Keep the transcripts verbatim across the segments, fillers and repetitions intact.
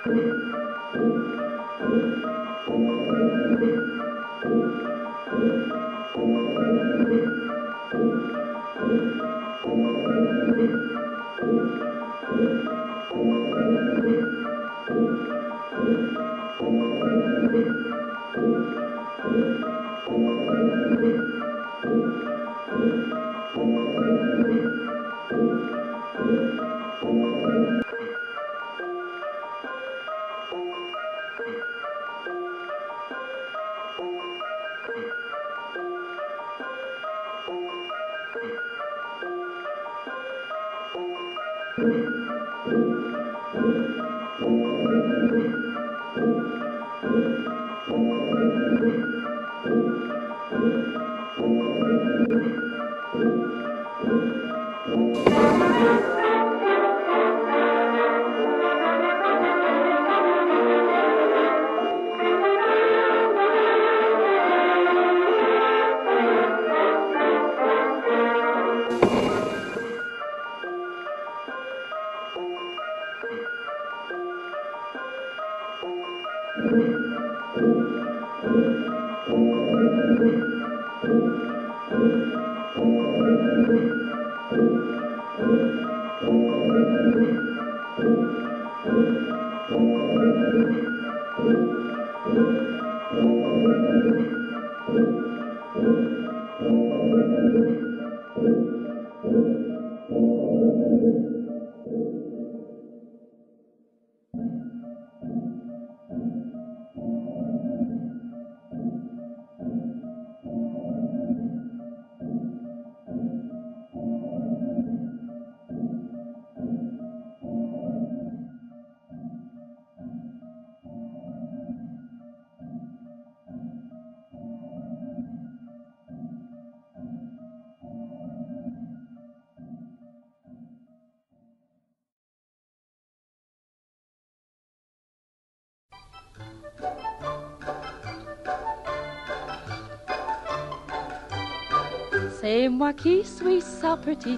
C'est moi qui suis sa petite,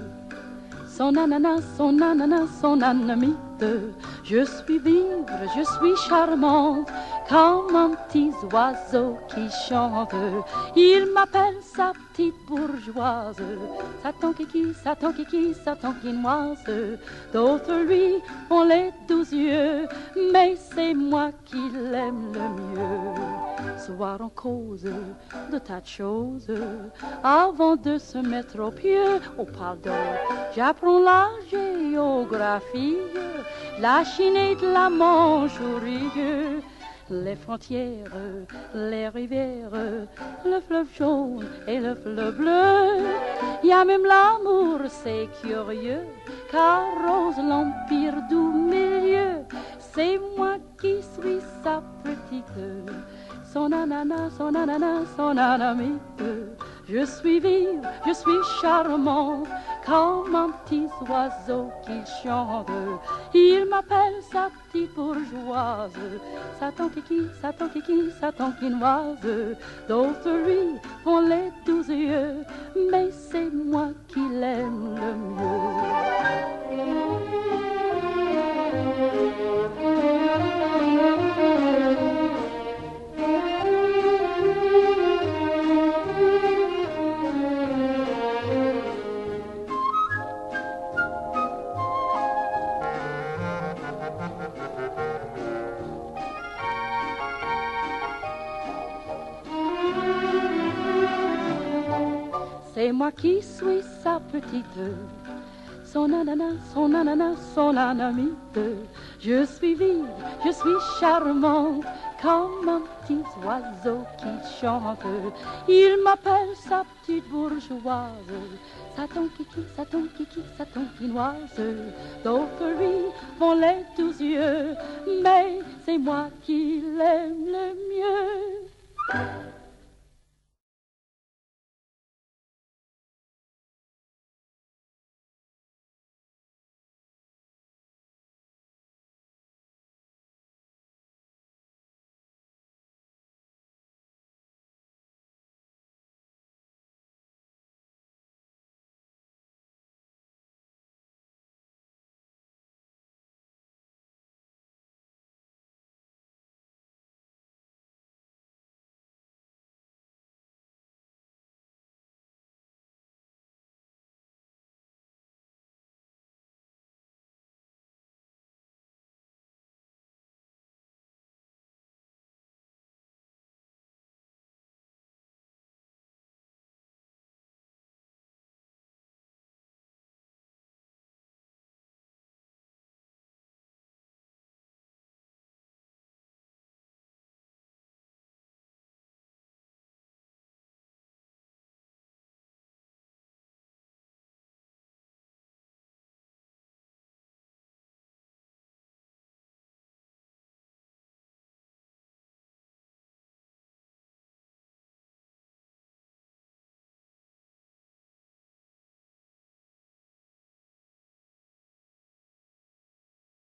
son ananas, son ananas, son anamite. Je suis vive, je suis charmante, comme un petit oiseau qui chante. Il m'appelle sa petite bourgeoise, Satan kiki, Satan kiki, Satan quinoise. D'autres lui ont les douze yeux, mais c'est moi qui l'aime le mieux. Soir en cause de tas de choses, avant de se mettre au pied, oh pardon, j'apprends la géographie, la Chine et de la Manche au rieux, les frontières, les rivières, le fleuve jaune et le fleuve bleu. Il y a même l'amour, c'est curieux, qu'arrose l'empire du milieu. C'est moi qui suis sa petite, son ananas, son ananas, son anamite. Je suis vive, je suis charmante, comme un petit oiseau qui chante. Il m'appelle sa petite bourgeoise, Satan kiki, Satan kiki, Satan quinoise. D'autres lui ont les douze yeux, mais c'est moi qui l'aime le mieux. C'est moi qui suis sa petite, son ananas, son ananas, son anamite. Je suis vive, je suis charmante, comme un petit oiseau qui chante. Il m'appelle sa petite bourgeoise, Satan kiki, Satan kiki, Satan quinoise. D'autres lui ont les douze yeux, mais c'est moi qui l'aime